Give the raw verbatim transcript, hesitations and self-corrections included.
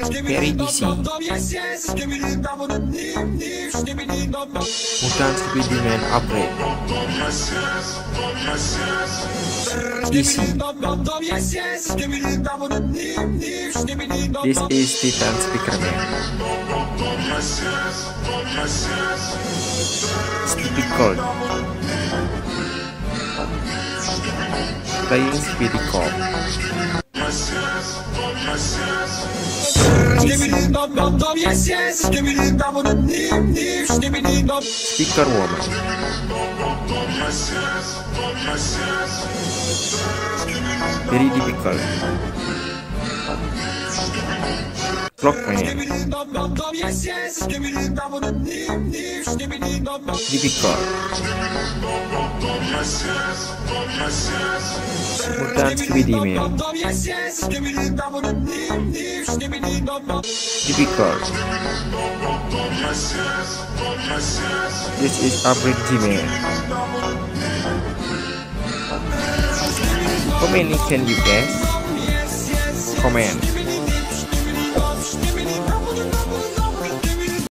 Very easy. Bukan Skibidi Man upgrade. Easy. This is Titan Speaker Man. Stupid code. Playing Skibidi code. Speaker woman. Very difficult. Clockman. Difficult. Bukan Skibidi Man. Difficult. This is upgrade G-Man. How many can you guess? Comment.